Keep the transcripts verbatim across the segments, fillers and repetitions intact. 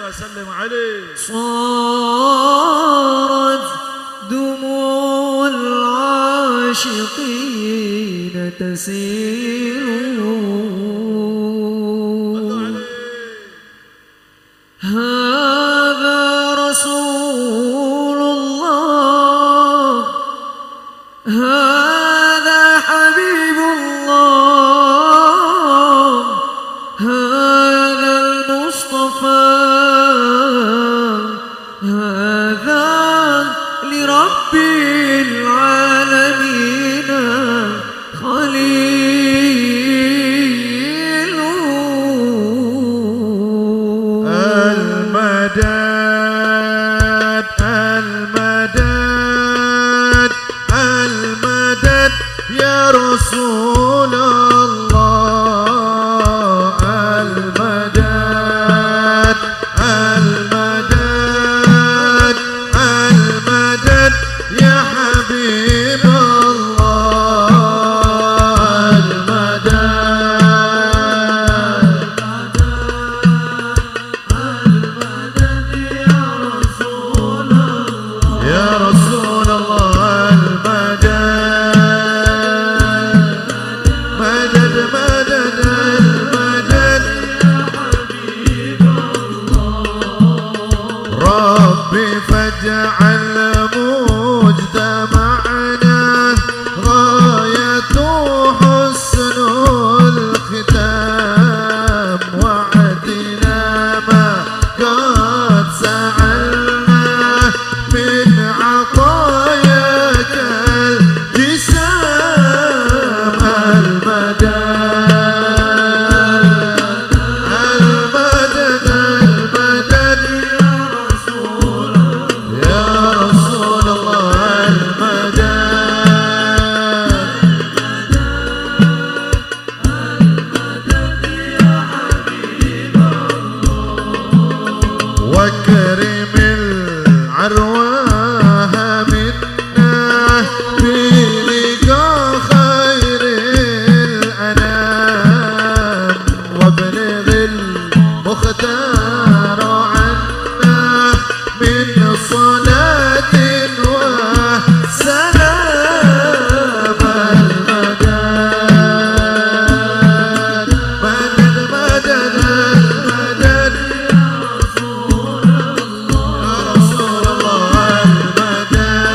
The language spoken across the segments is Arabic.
سلم عليه. صارت دموع العاشقين تسيل هذا رسول الله هذا حبيب الله هذا المصطفى هذا لرب العالمين خليل المدد المدد المدد يا رسول الله المدد المدد المدد يا حبيب الله المدد المدد يا رسول الله يا رسول الله المدد مدد مدد المدد يا حبيب الله ربي فاجعل مجتمعنا غاية حسن الختام وعدنا ما قد سألنا من عطاياك الجسام المدد المدد المدد يا رسول الله يا رسول الله المدد المدد يا حبيب الله واكرم العرواه منا بلقاء خير الأنام وابلغ المختار عنا من صلاة وسلام المدد مدد مدد المدد يا رسول الله يا رسول الله المدد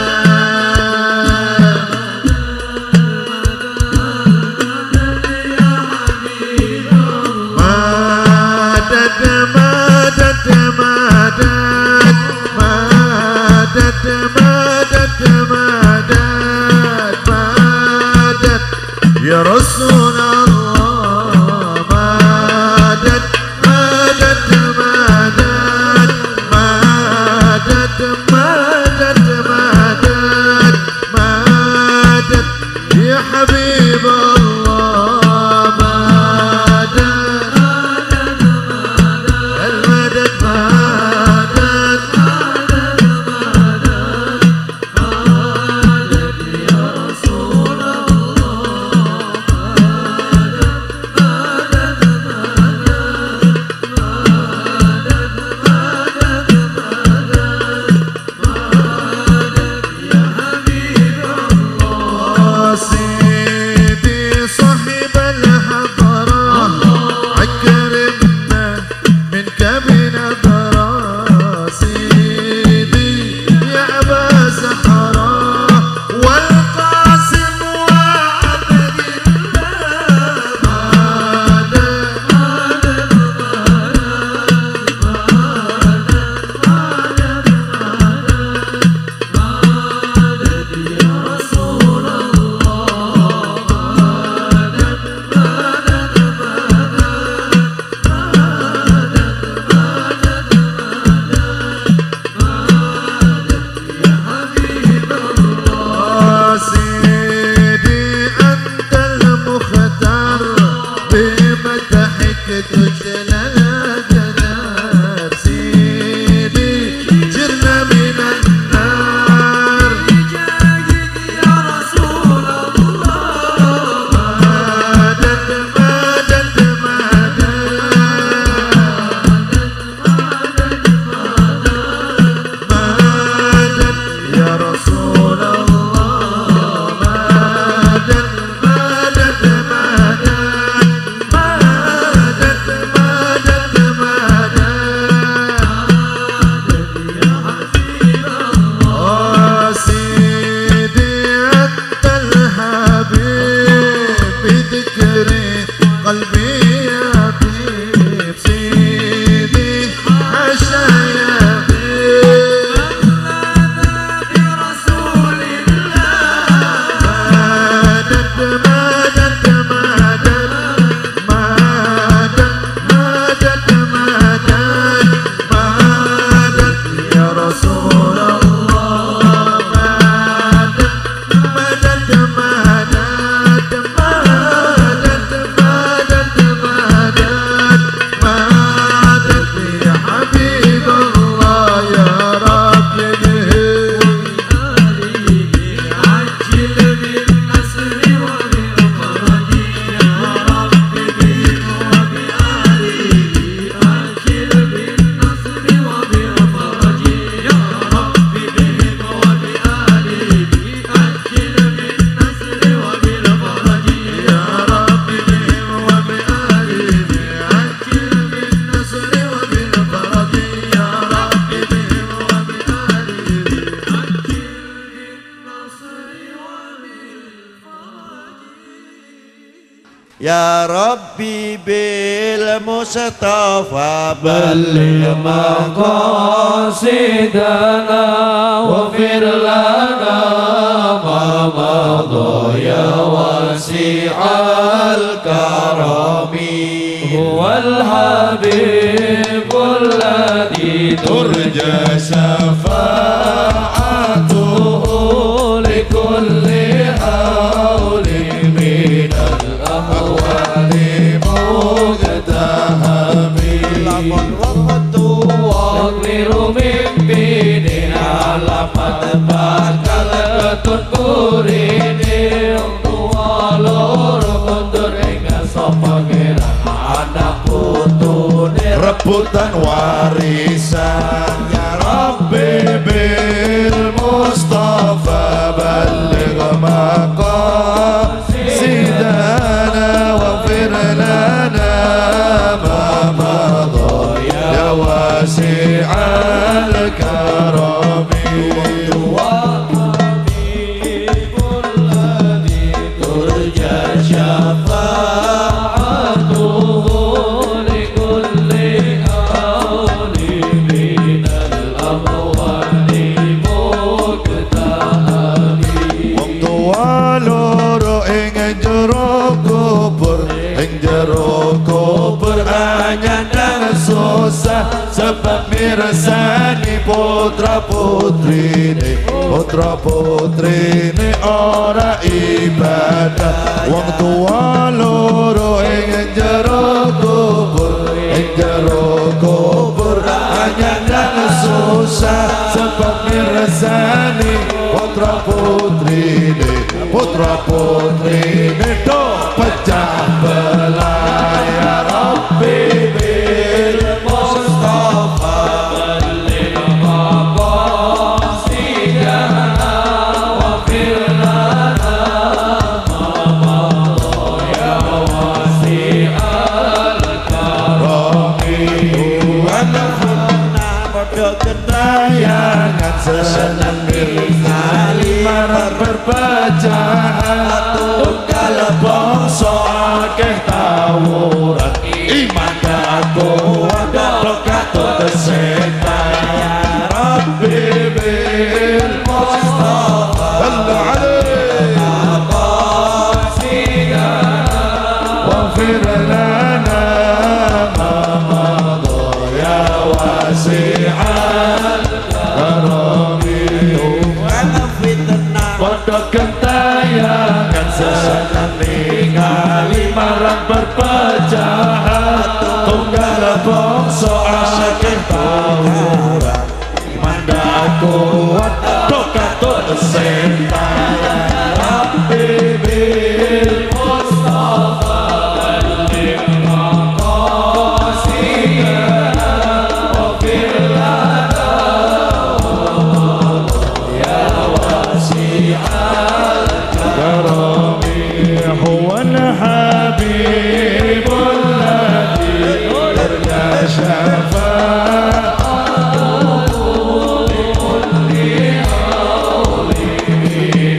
يا حبيب الله مدد مدد مدد مدد مدد مدد مدد يا رسول الله مدد مدد مدد مدد مدد مدد مدد يا حبيب الله مدد المدد مدد مدد يا رسول الله مدد سيدي صاحب الحضرة عكرمنا منك بنظرة سيدي يا أبا زهراء والقاسم وعبد سيدي أنت المختار بمدحك تجلى الجنار سيدي جرنا من النار بجاهك يا رسول الله مدد مدد مدد مدد قلبي يطيب سيدي عشا يطيب في رسول الله مدد مدد مدد مدد مدد مدد مدد يا رسول الله مدد مدد مدد مدد مدد مدد مدد يا حبيب الله يا رب عجل بالنصر وبالفرج يا رب بهم وبآله عجل بالنصر وبالفرج يا رب بهم وبآله عجل بالنصر وبالفرج يا رب بهم وبآله عجل بالنصر وبالفرج يا رب بهم وبآله يا ربي بالمصطفى بلغ مقاصدنا واغفر لنا ما مضى يا واسع الكرم هو الحبيب الذي ترجى شفاعته لكل حول من الأهوال مقتحم واغفر من بين علامات bakal ketun kurine walor kondur ing sapa kira anak putune rebutan warisan ya Rabbi bil Mustafa balligh maqasidana waghfir lana ma madha ya wasi'al karami ترجى شفاعته لكل حول من الأموال مقتحم wong tuwa loro ing jero kubur ing jero kubur anyandang susah sebab mirsani putra putrine putra putrine ora ibadah wong tuwa loro ing jero kubur ing jero kubur anyandang susah sebab mirsani putra putrine putra putrine do pecah belah ya Rabbi bil Mustafa بلغ مقاصدنا واغفر لنا ما مضى يا واسع الكرم kentayangan senang ningali marah perpecahan tunggal bangsa akeh tawuran iman kuat dokatut setan ya Rabbi bil Mustafa sallu alaihi مقاصدنا waghfir lana ma madha ya wasi'al karami padha kentayangan sesakan ningali marang perpecahan tunggal bangsa akeh tawuran iman kuat dokatut setan ya Rabbi bil Mustafa بلغ مقاصدنا واغفر لنا يا واسع كرمي هو الحبيب الذي ترجى شفاعته لكل حول من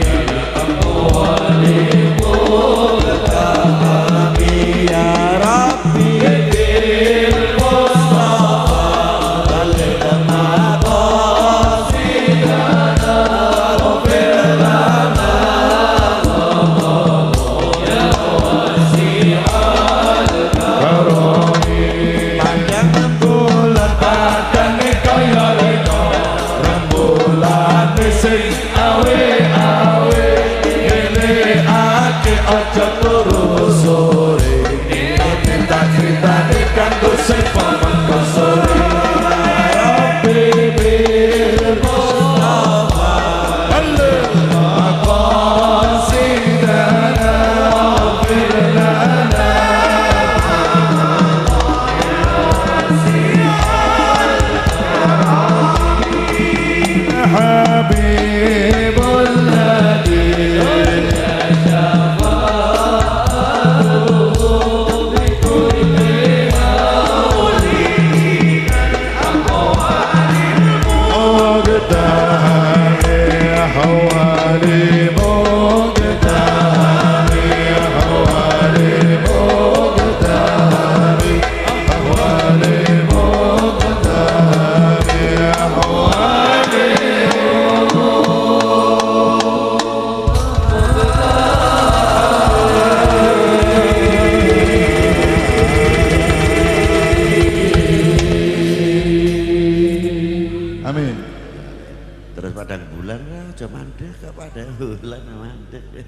Bulan memang.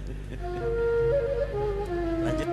Lanjut.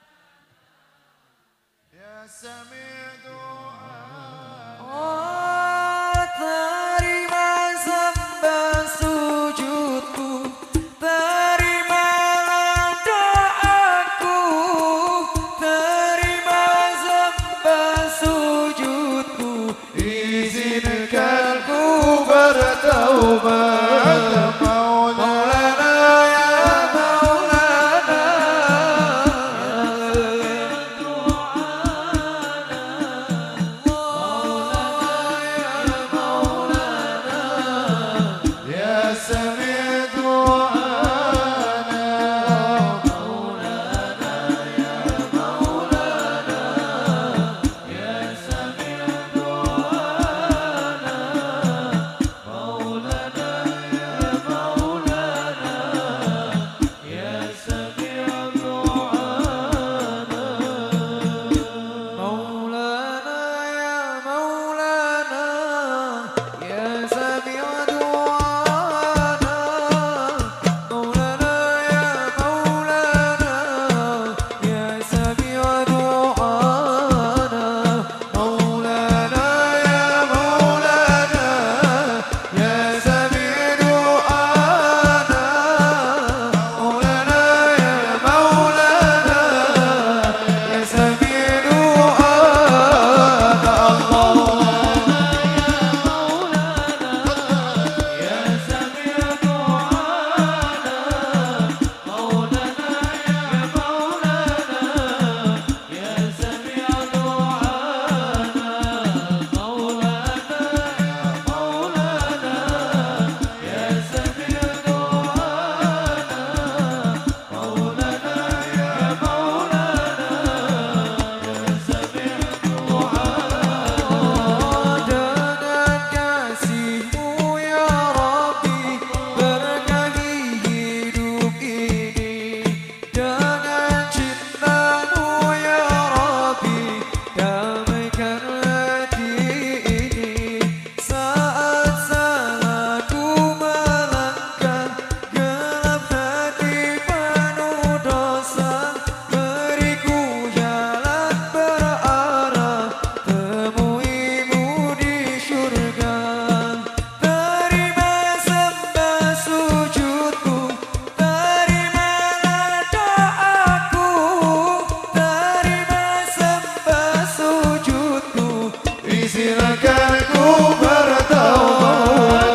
Oh izinkan ku bertaubat.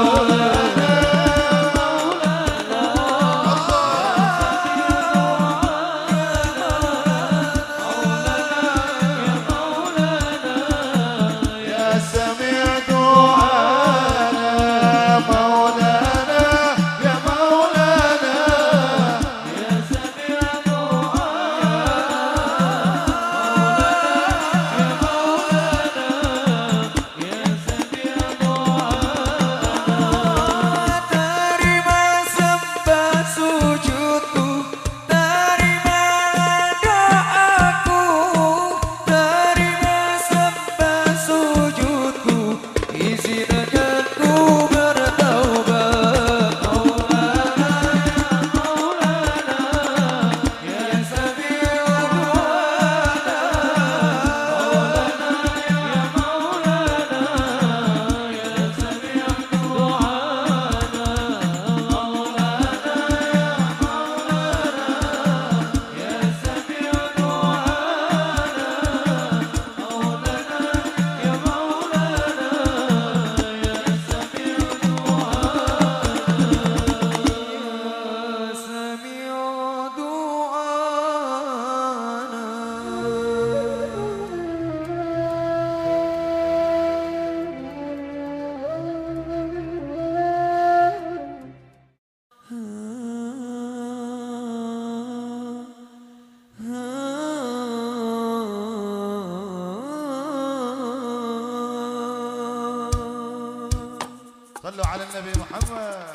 صلوا على النبي محمد.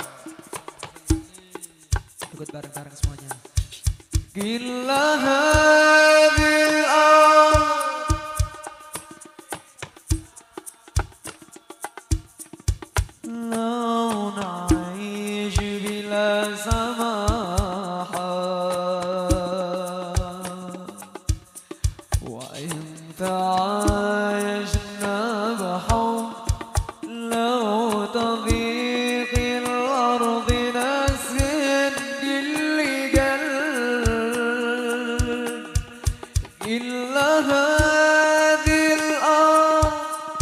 Ikut bareng-bareng semuanya. Gila hadil ard law naish bila samaha wa in ta'ayashna bahawm law tadhiq al-ard nasrin إلا هذه الأرض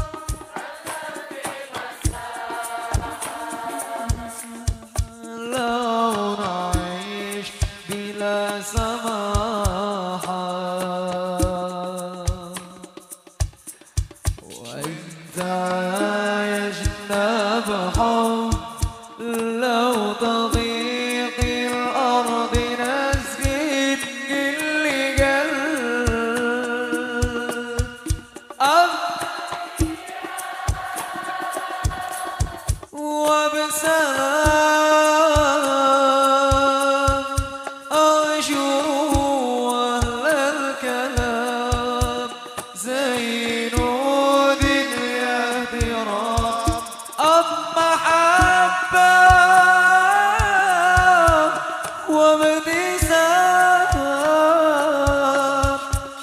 لو نعيش بلا سماحة وإن تعايشنا بحب لو تضيق الأرض نسجد وبسلام أشروا أهل الكلام زين ذي الاحترام أب محبة وابتسام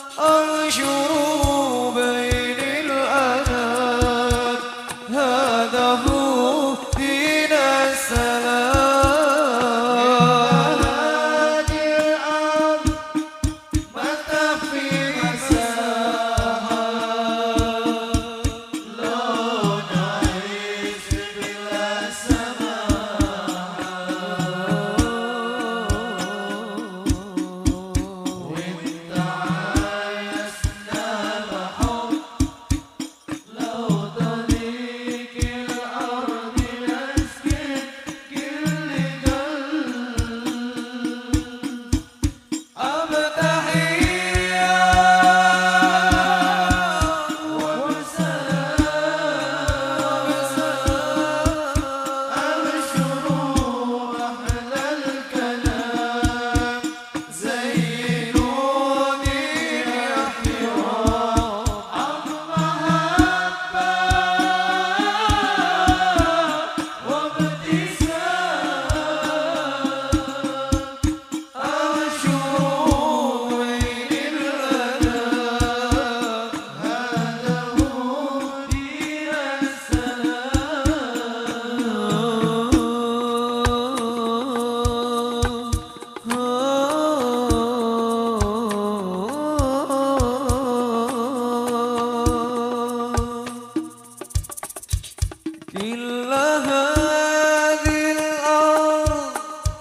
أنشروا بين الأنام هذا هو دين السلام إلا هذه الأرض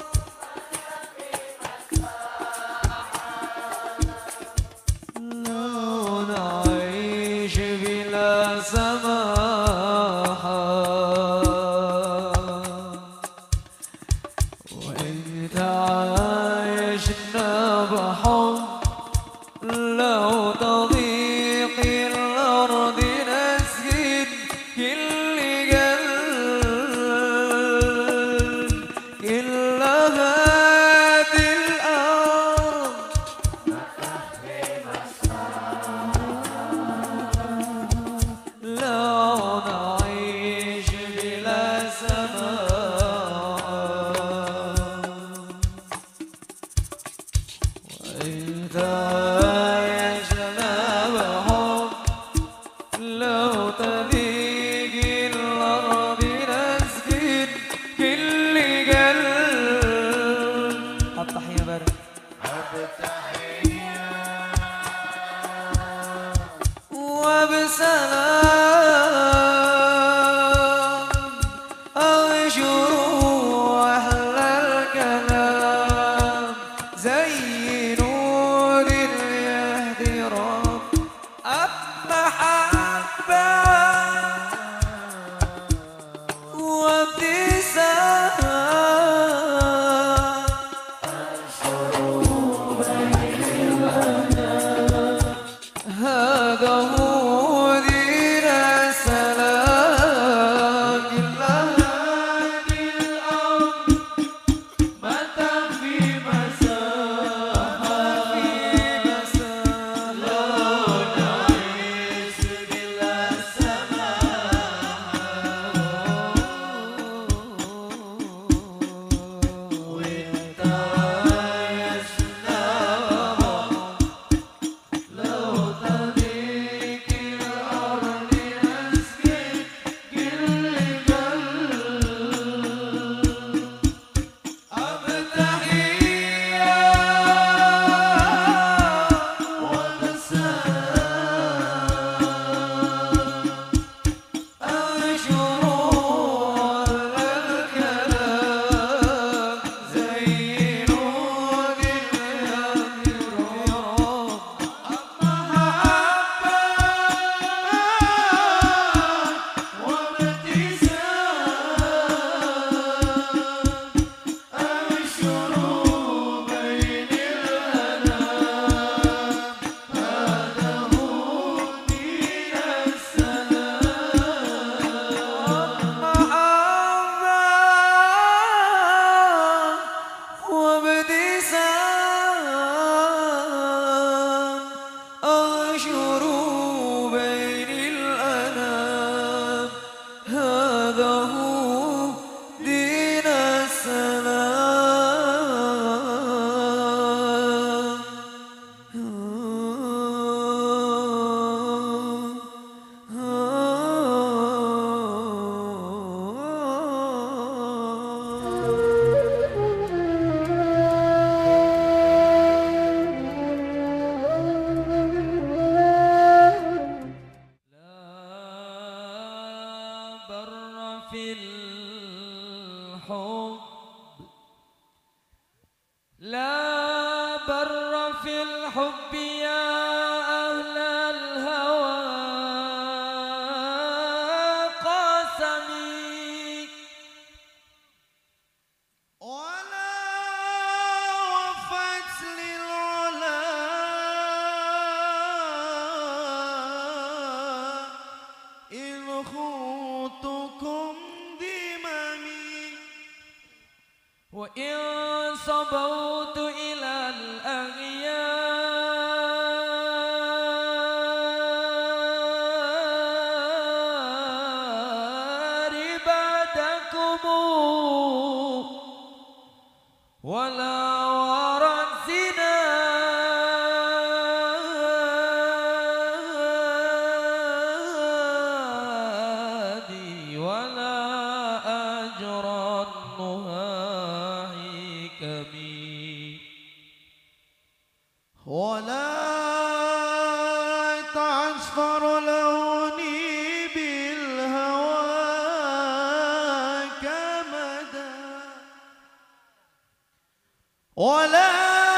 لو نعيش بلا سماحة وإن تعايشنا بحب لو تضيق الأرض نسجد كل قلب إلا هذه الأرض لو نعيش بلا سماء وإذا عشنا بحب لو تضيق الأرض نسجد كل قلب التحية بارك وبسلام أنشروا أحلى الكلام زينوا لليهدي رب المحبة وابتسام هذا هو دين السلام إلا هذه الأرض ما تخفي مساحة لو نعيش بلا سماحة وإنت عشنا لو تضيق الأرض نسكن كل قلب أبتحية وبسام أنشروا الكلام زينوا لليهدي رب أنشروا بين الأنام هذا هو دين السلام لا بر في الحب لا بر في الحب يا أهل الهوى قاسمي ولا وفت للعلا إذ خوتكم دمامي وإن صبوت إلى الأغيار بعدكم ولا ورى الزنا ولا أجر النهى حكمي ولا تعصفر لوني بالهوى ولا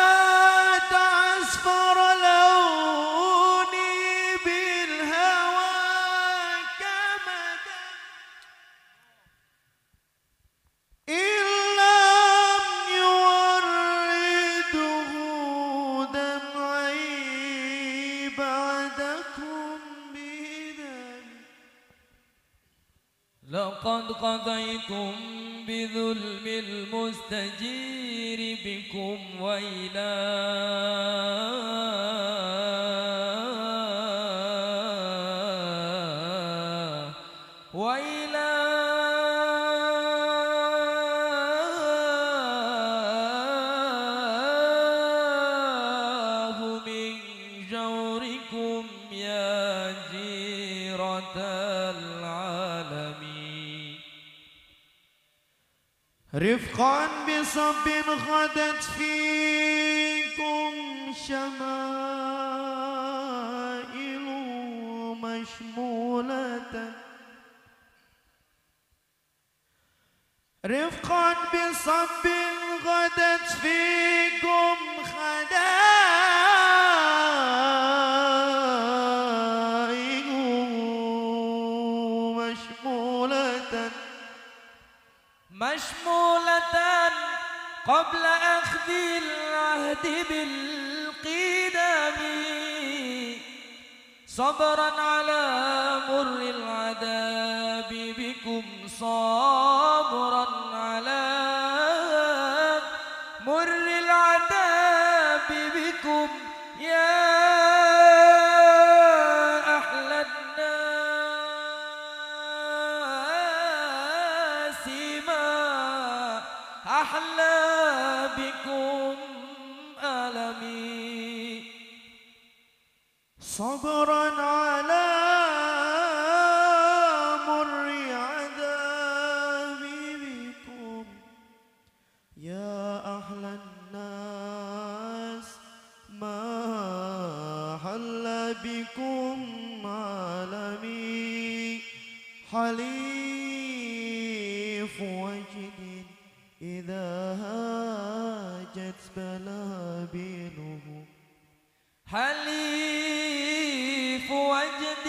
تعصفر لوني بالهوى كمدا إن لم يورده دمعي بعدكم بدم. لقد قضيتم بظلم المستجير بكم ويلا ويلا من جوركم يا جيرة العالمين. رفقا بصب غدت فيكم شمائل مشمولة رفقا بصب غدت فيكم خدائق مشمولة مشمولة قبل أخذ العهد بالقدم صبرا على مر العذاب بكم صبرا على مر العذاب بكم يا أحلى الناس ما أحلى بكم ألمي صبرا على مر عذابي بكم يا أحلى الناس ما حل بكم عالمي حليف وجد إذا هاجت بلابله حليف وجد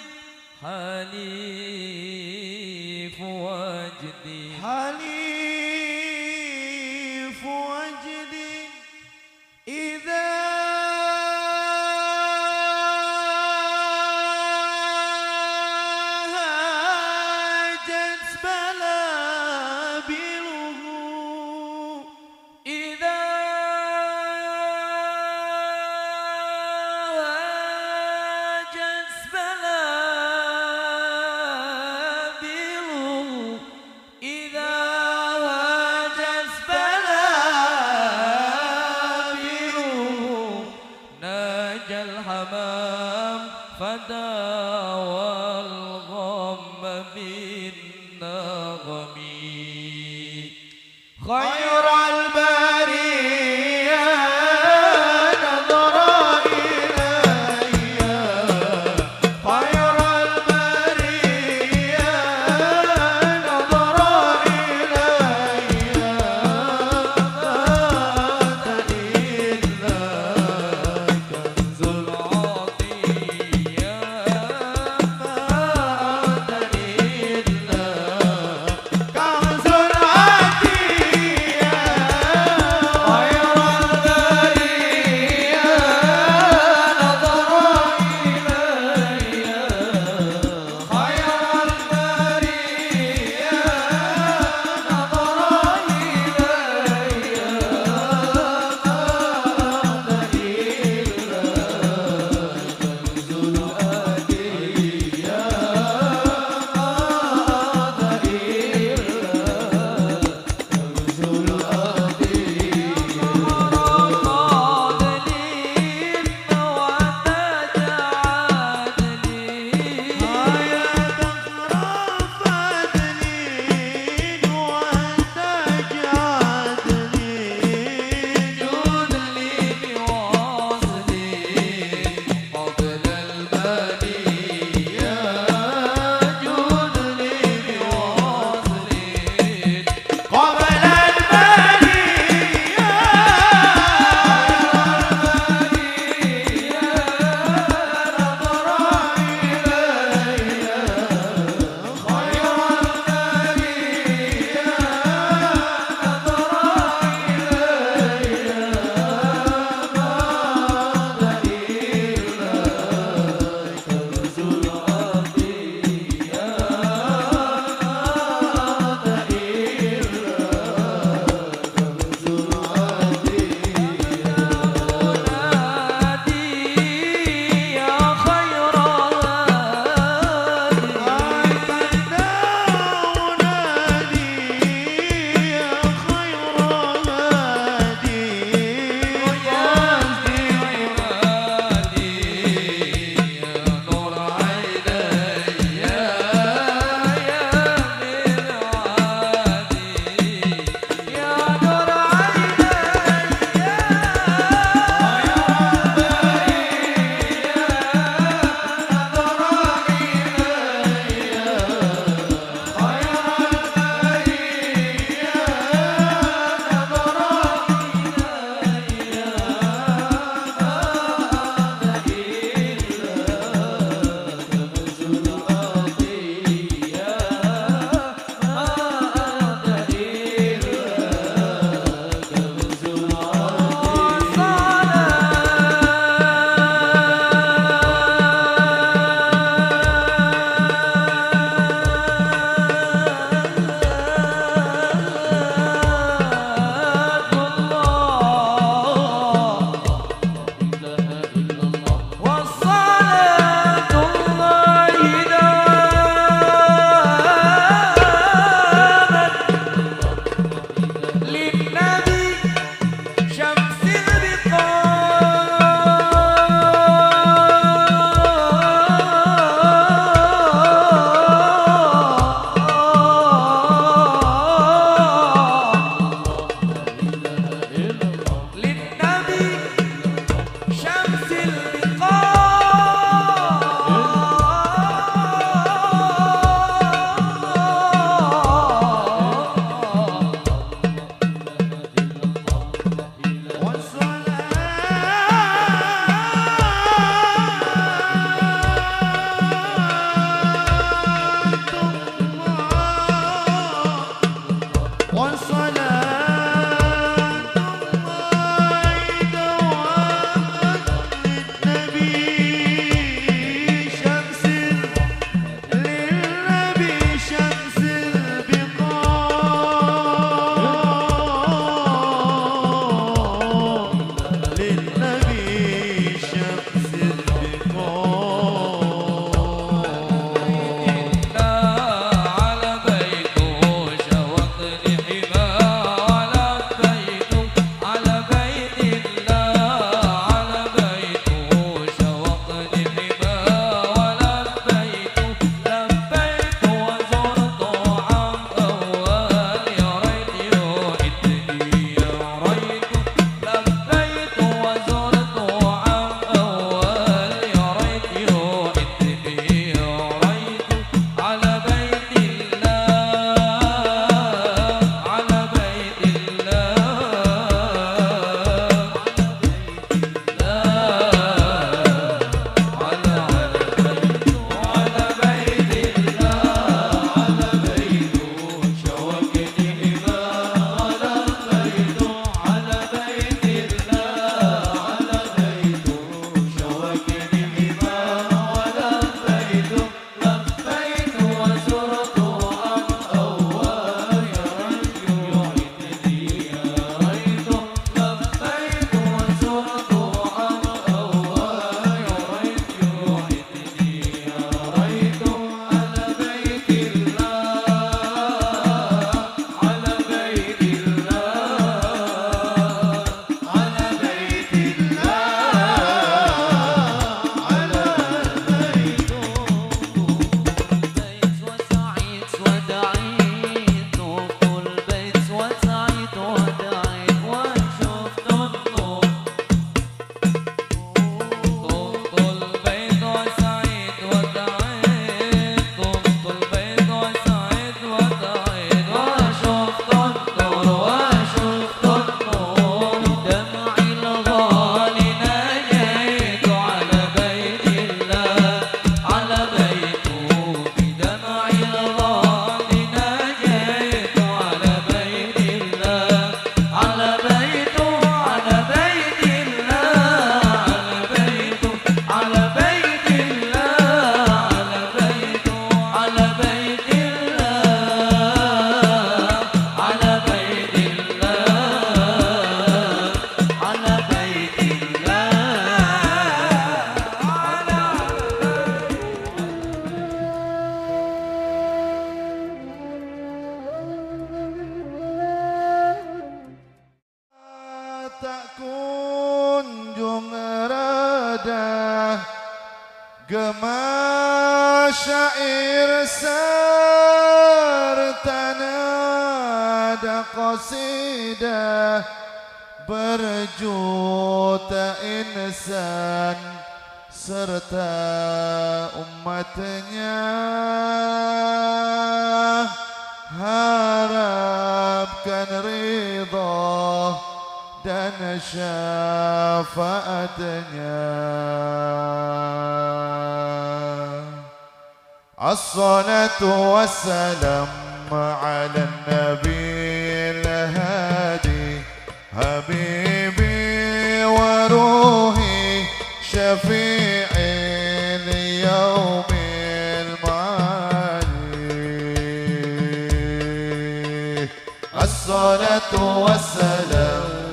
حليف وجد حليف وجد إذا هاجت بلابله إذا هاجت بلابله Gema syair serta nada qasidah berjuta insan serta umatnya harapkan ridha dan syafaatnya. As-salatu wassalam ala nabi al-hadi habibi wa ruhi syafi'i liyawmil ma'ali. As-salatu wassalam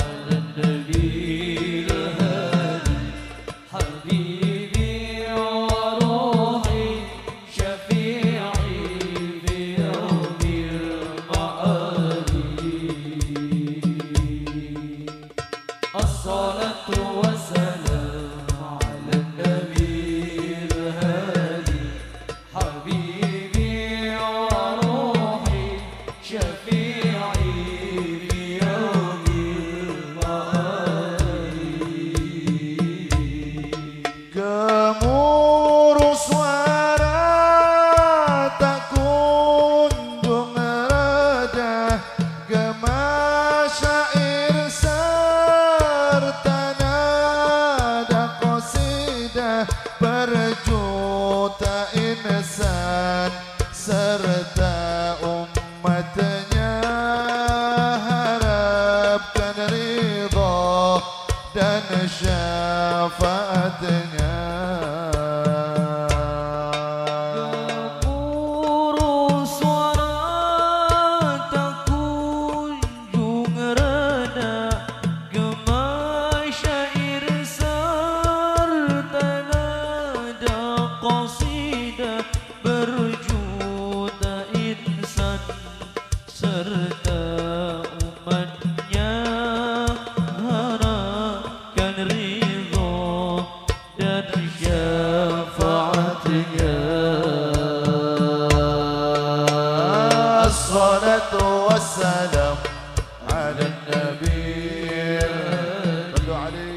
berjuta insan serta umatnya harapkan ridha dan syafaatnya. Gemuruh suara tak kunjung reda, gema syair serta qasidah berjuta insan serta umatnya harapkan ridho dan syafaatnya. As-salatu wassalam ala nabi sallu alaihi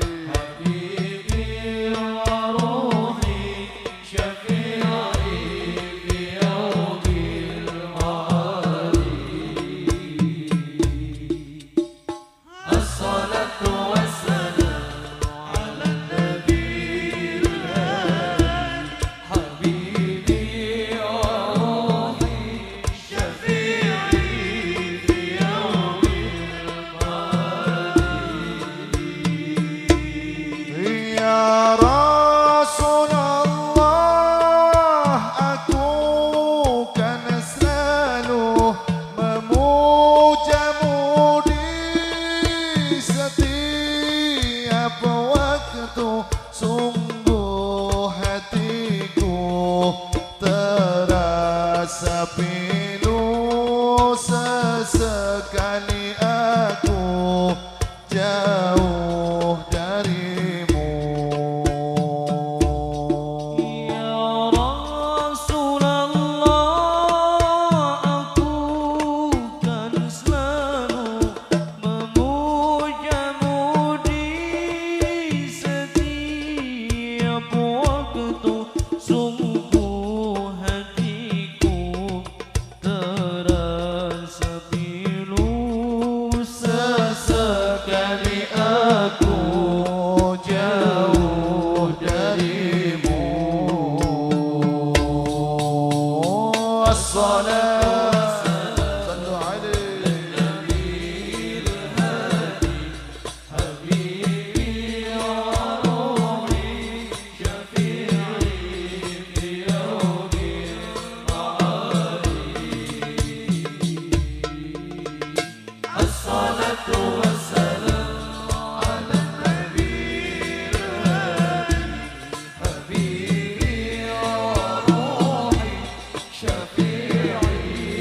sungguh hatiku terasa pilu sesekali aku jauh darimu. Ya Rasulullah, aku kan selalu memujamu di setiap waktu. Sungguh hatiku terasa pilu sesekali aku jauh darimu. As-salat sallu alaihi Shafi'i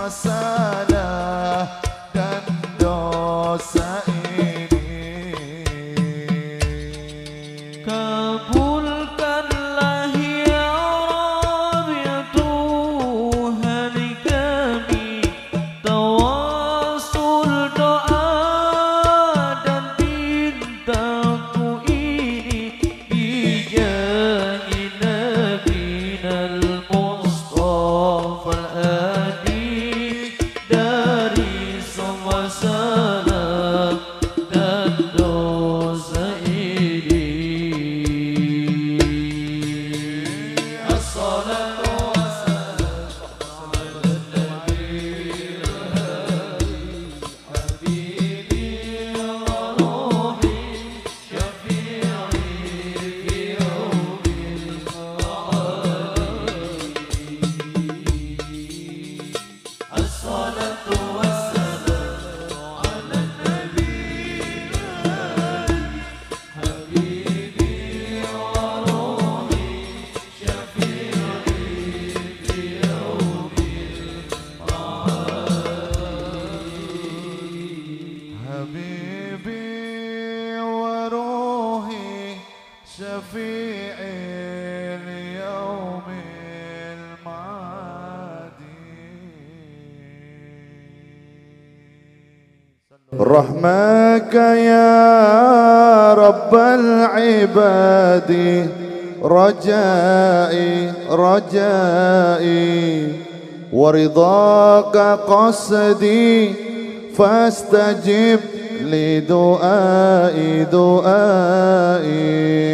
masalah dan dosa ini. Kabulkanlah ya Rabb ya Tuhan kami, tawasul doa dan pintaku ini bijahi nabiyil Mustafa al-Hadi, dari semua salah dan dosa ini. حبيبي وروحي شفيع اليوم المعادي. رحمك يا رب العباد رجائي رجائي، ورضاك قصدي فاستجب لدعائي دعائي.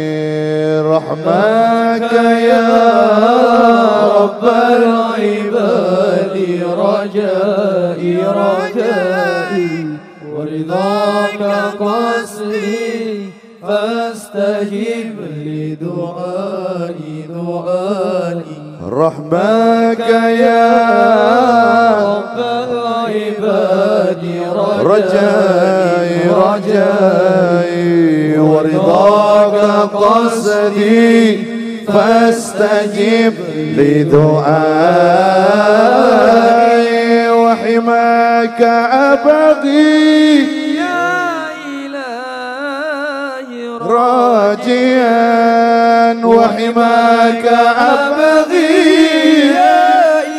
رحمك يا رب العباد رجائي رجائي، ورضاك قصدي فاستجب لدعائي دعائي. رحمك يا رب العباد رجائي رجائي، ورضاك قصدي فاستجب لدعائي. وحماك أبغي يا إلهي راجيا، وحماك أبغي يا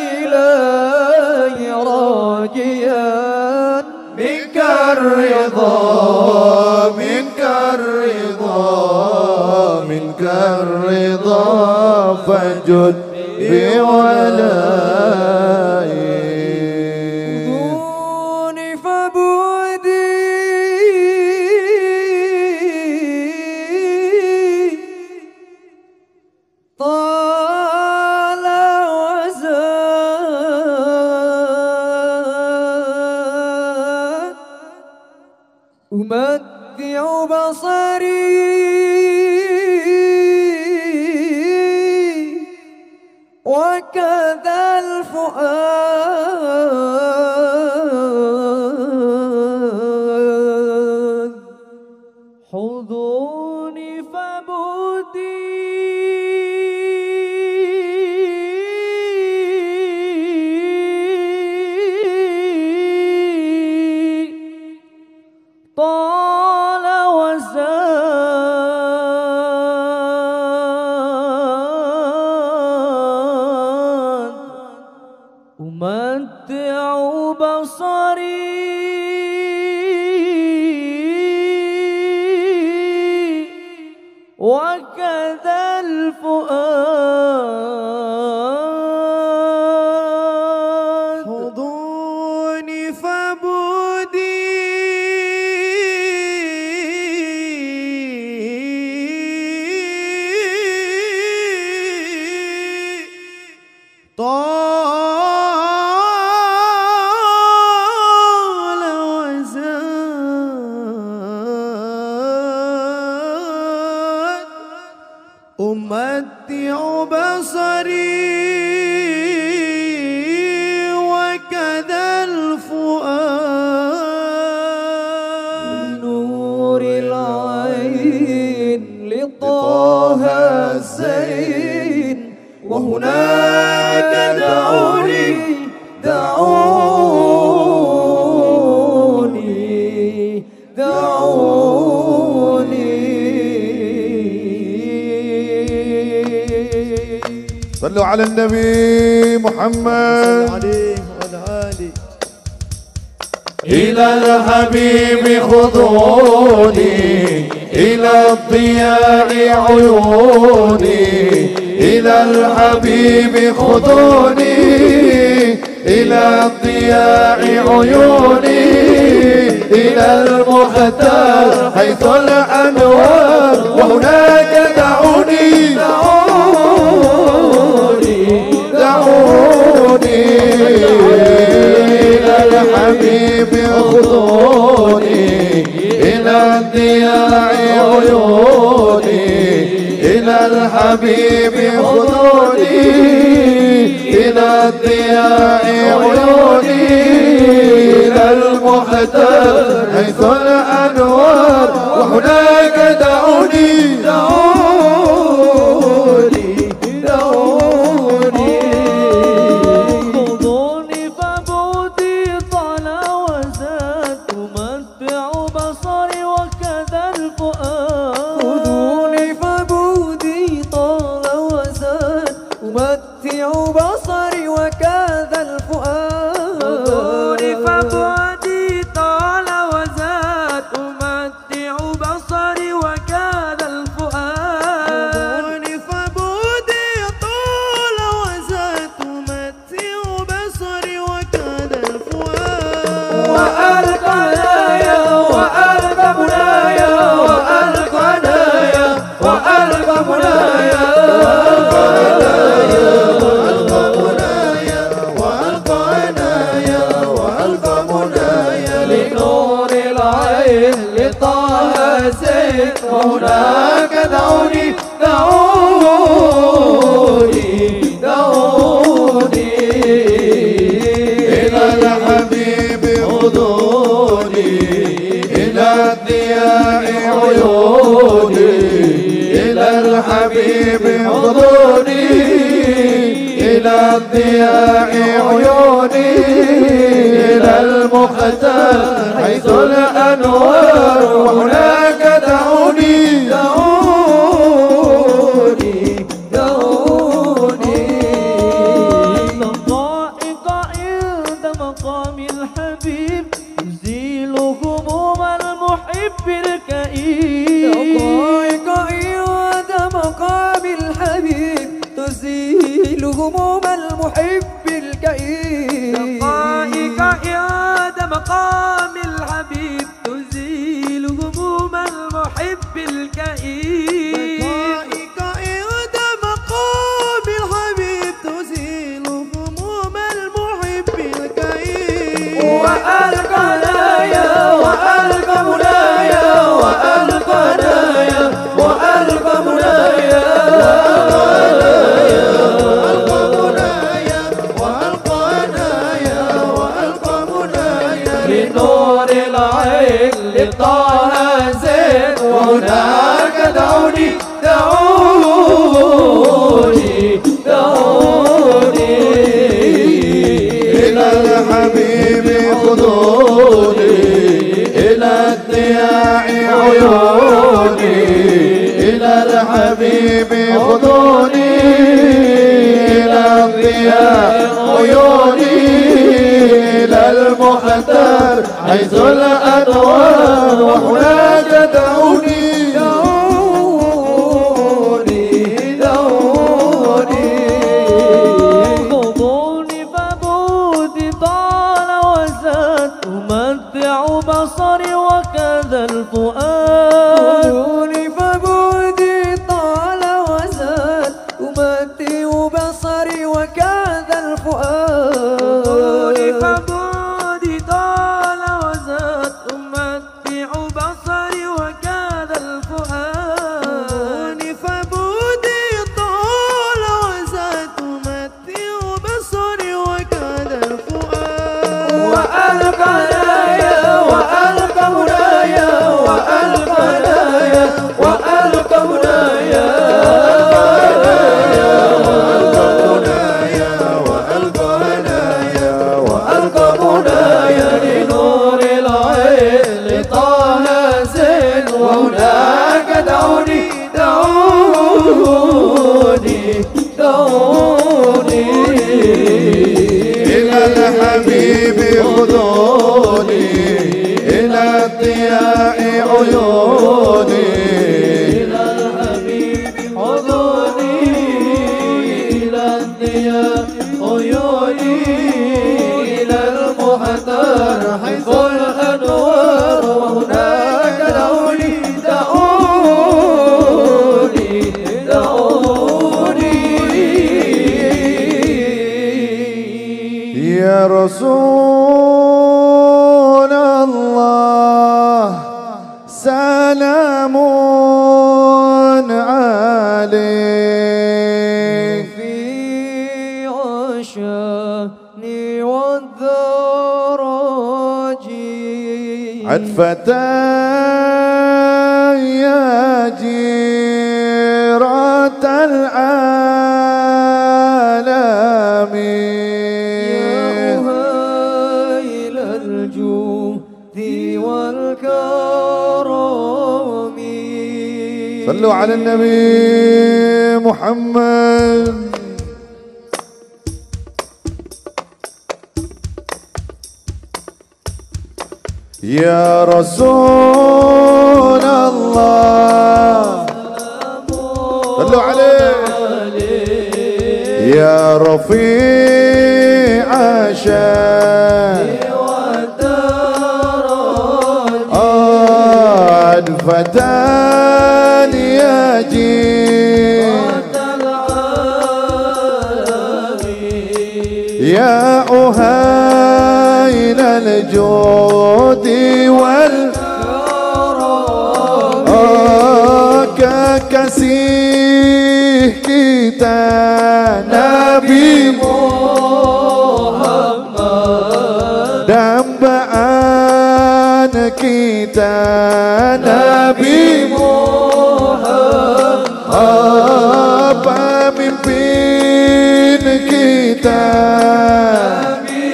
إلهي راجيا، منك الرضا منك الرضا منك الرضا، فجد بولائي. خذوني فبودي طال وزاد، أمتع بصري وكذا الفؤاد. حضوني فبودي طال وزاد، أمتع بصري وكذا الفؤاد. حضوني فبودي طال وزاد، أمتع بصري وكذا الفؤاد. نور العين لطه الزين، وهناك دعوني دعوني على النبي محمد عليه وعلى آله. إلى الحبيب خذوني إلى الضياء عيوني إلى الحبيب خذوني إلى الضياء عيوني إلى المختار حيث الأنوار وهناك دعوني دعوني دعوني إلى الحبيب خذوني إلى الضياء عيوني إلى الحبيب خذوني إلى الضياء عيوني إلى المختار حيث الأنوار وهناك دعوني دعوني دعوني خذوني فبعدي طال وزاد تمتع بصري وكذا الفؤاد. خذوني فبعدي طال وزاد تمتع بصري وكذا الفؤاد. خذوني فبعدي طال وزاد تمتع بصري وكذا الفؤاد. خذوني فبعدي طال وزاد تمتع بصري وكذا الفؤاد. وألقى نايا وألقى منايا وألقى نايا وألقى منايا لنور العين لطه زين وهناك دعوني دعوني دعوني إلى الحبيب خذوني إلى الضياء عيوني إلى الحبيب خذوني إلى الضياء عيوني إلى المختار حيث الأنوار وهناك دعوني دعوني دعوني دقائق عند مقام الحبيب تزيل هموم المحب الكئيب. دقائق عند مقام الحبيب تزيل هموم المحب الكئيب. دقائق عند مقام الحبيب تزيل هموم المحب الكئيب. دقائق عند مقام الحبيب تزيل هموم المحب الكئيب. وألقى نايا وألقى منايا وألقى نايا وألقى منايا لنور العين لطه زين وهناك دعوني دعوني دعوني إلى الحبيب خذوني إلى الضياء عيوني إلى الحبيب خذوني إلى الضياء عيوني إلى المختار حيث الأنوار وهناك دعوني دعوني دعوني خذوني فبعدي طال وزاد تمتع بصري وكذا الفؤاد. خذوني فبعدي طال وزاد تمتع بصري وكذا الفؤاد. خذوني فبعدي طال وزاد تمتع بصري وكذا الفؤاد. خذوني فبعدي طال وزاد تمتع بصري وكذا الفؤاد. وألقى نايا وألقى منايا وألقى نايا وألقى منايا وألقى عيوني إلى المحتار حيث الأنوار وهناك دعوني دعوني دعوني يا رسول الله سلام عليك في عشاني والدرج عطفة يا جيرة العالمين إلى الجود والكرم صلوا على النبي محمد. يا رسول الله صلوا عليه يا رفيع شان الفتان يجي يا أهيل الجود والكرم ككسيه كتان نبي محمد دمبان كتان نبي محمد pemimpin kita Nabi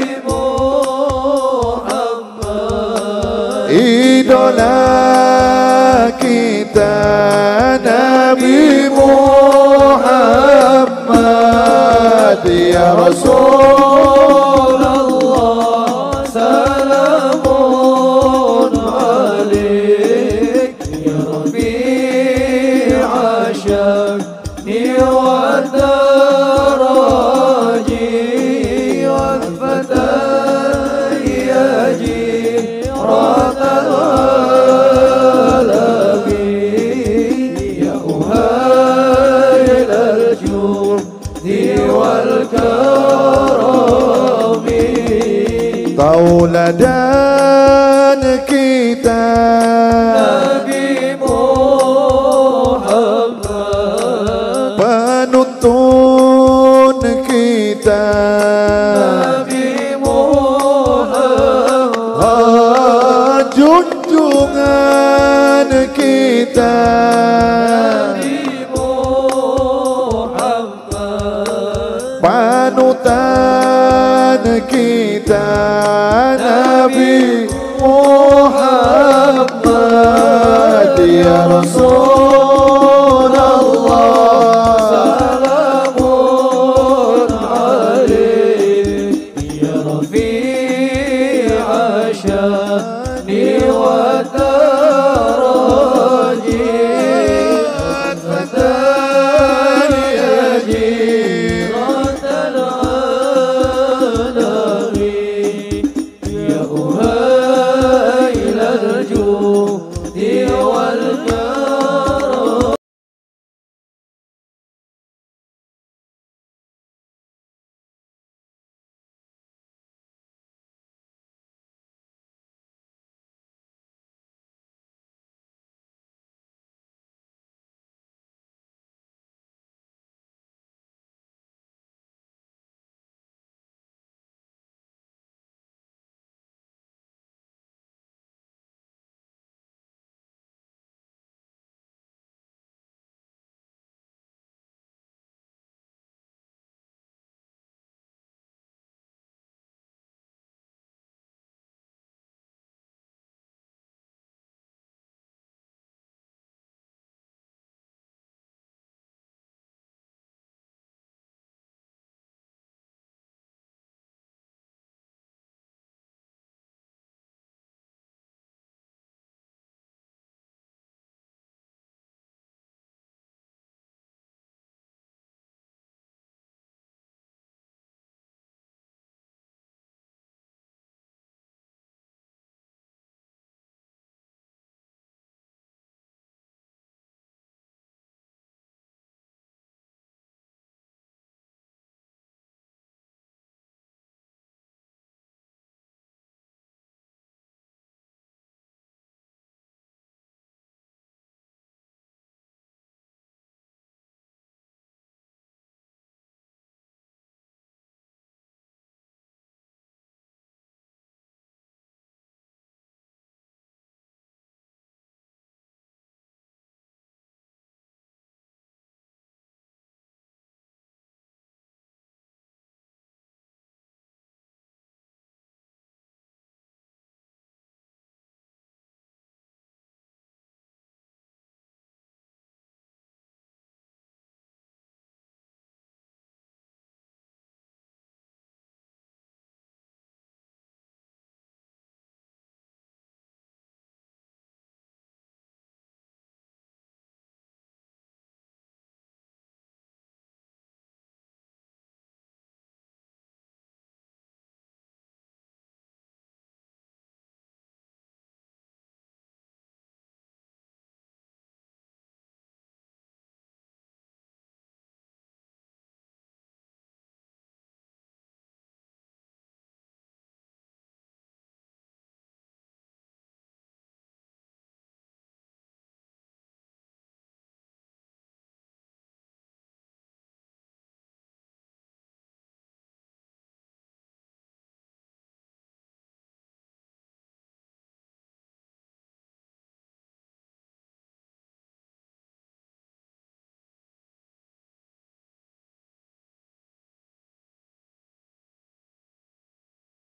Muhammad idola kita Nabi Muhammad ya Rasulullah salamun alaik ya Rabi'a syakni wa tauladan kita Nabi Muhammad penuntun kita Nabi Muhammad junjungan kita Nabi Muhammad panutan kita Nabi Muhammad ya Rasulullah salamun alaik ya Rafi'a syani wa taraji fatan yaji والجود والكرم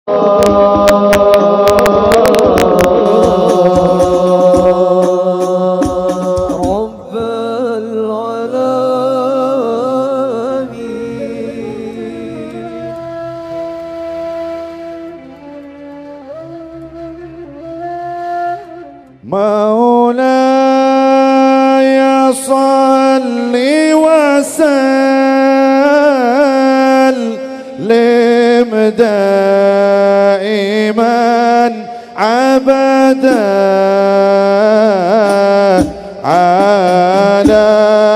مولاي صل وسلم دائما عبدا على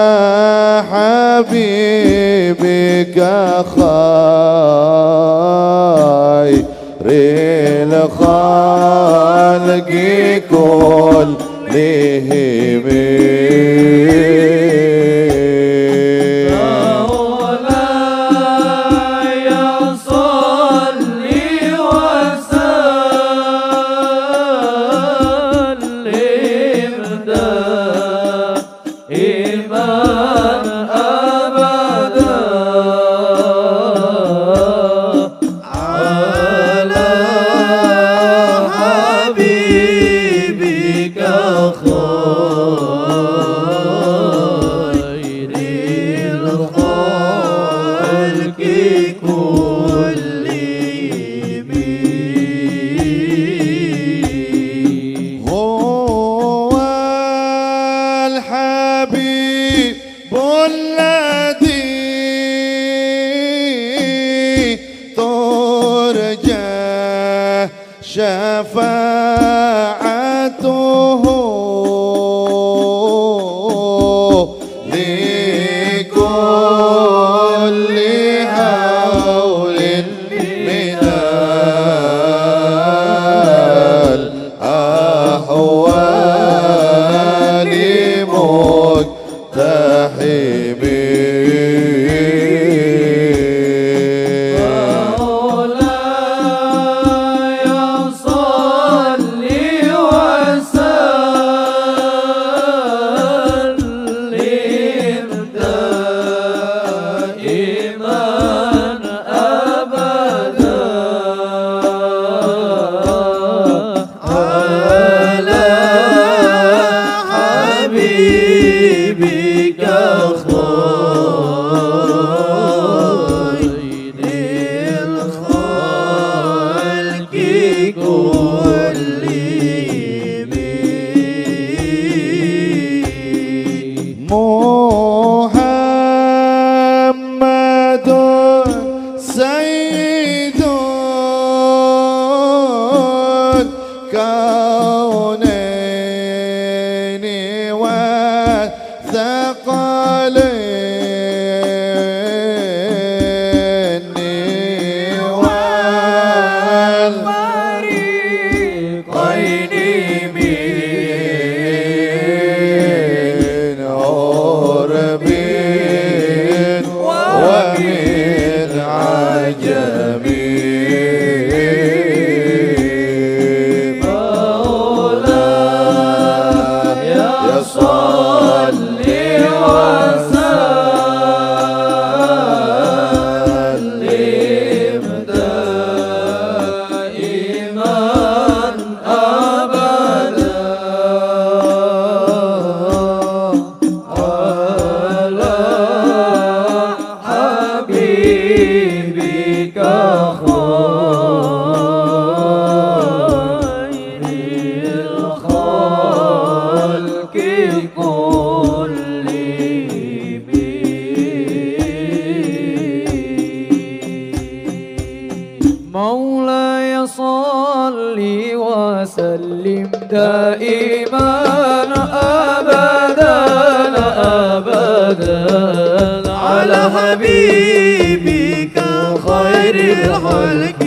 حبيبك خير الخلق كلهم مولاي صل وسلم دائما أبدا على حبيبك خير الخلق كلهم هو الحبيب الذي ترجى شفاعته لكل هول من الأحوال مقتحم مولاي صل وسلم دائما أبدا على حبيبك خير الخلق كلهم محمد سيد الكونين والثقلين والفريقين من عرب ومن عجم مولاي صل وسلم دائما أبدا على حبيبك خير الخلق كلهم مولاي صل وسلم دائما أبدا أبدا على حبيبك خير الخلق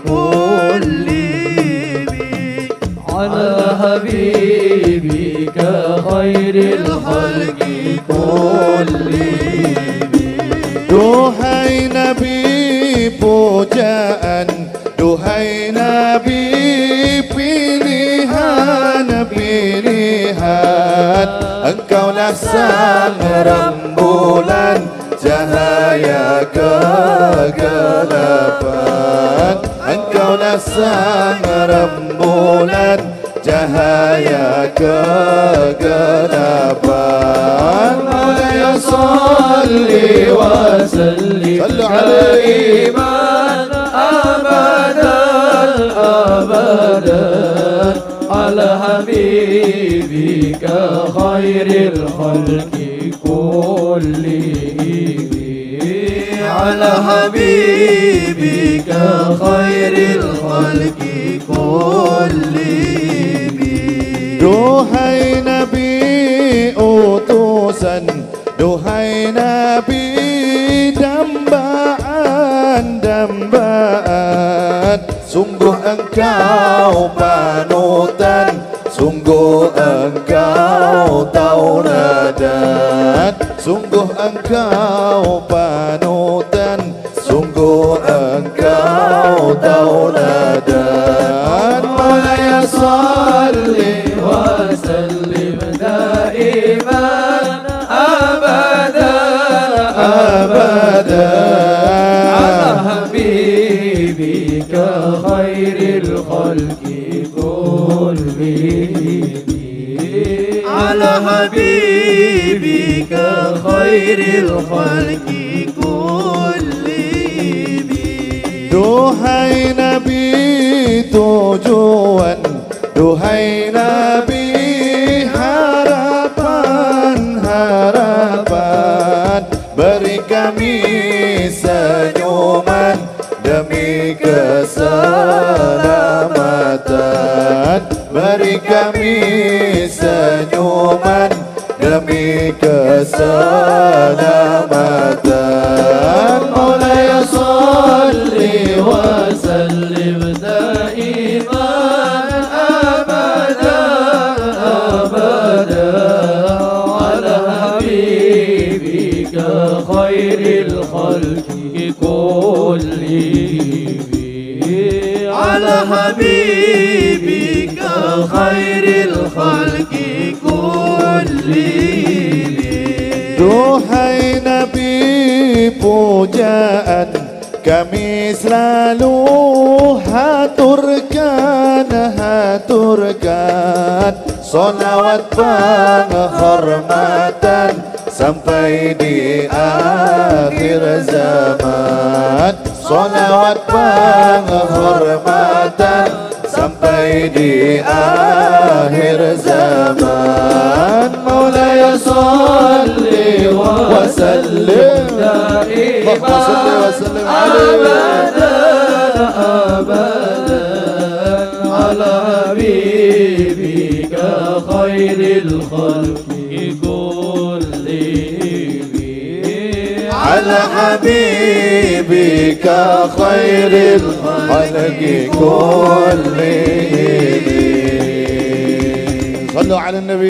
كلهم على حبيبك خير الخلق كلهم duhai Nabi pujaan, duhai Nabi pilihan, pilihan. Engkaulah sang rembulan, cahaya kegelapan. Engkaulah sang rembulan cahaya kegelapan. Ya salli wa sallim daiman abadan abadan ala habibika khairil khalqi kullihim, ala habibika khairil khalqi kullihim. Duhai Nabi utusan, duhai Nabi dambaan dambaan, sungguh engkau panutan, sungguh engkau tauladan, sungguh engkau panutan, sungguh engkau tauladan. Maya salli wa sallim daiman abadan abadan ala habibika khairil khalqi kullihim, ala habibika khairil khalqi kullihim. Duhai Nabi tujuan, duhai Nabi harapan harapan, beri kami senyuman demi keselamatan, beri kami senyuman demi keselamatan. Maulaya salli wa sallim daiman abadan abadan ala habibika khairil khalqi kullihim, ala habibika khairil khalqi kullihim. Duhai Nabi pujaan kami selalu haturkan haturkan, solawat penghormatan sampai di akhir zaman, solawat penghormatan sampai di akhir zaman. Maulaya salli wa sallim daiman abadan abadan ala habibika khairil khalqi kullihim, ala habibika khairil khalqi kullihim. صلوا على النبي.